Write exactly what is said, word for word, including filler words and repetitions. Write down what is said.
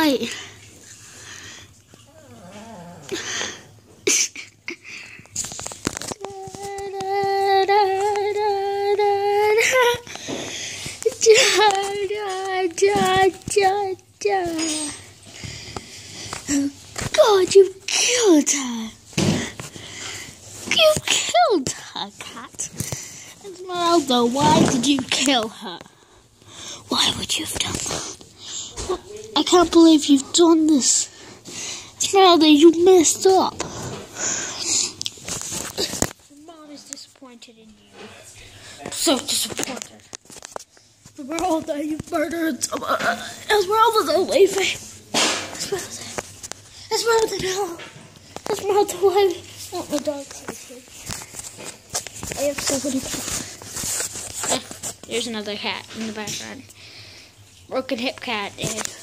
right. God, you killed her. You killed her, cat. Esmeralda, why did you kill her? Why would you have done that? I can't believe you've done this. Esmeralda, you messed up. Your mom is disappointed in you. I'm so disappointed. Esmeralda, you murdered someone. Esmeralda, don't leave me. Esmeralda. Esmeralda, no. Esmeralda, why? Oh, my dog sleeping. I have so many dogs. Eh, there's another cat in the background. Broken hip cat. Eh.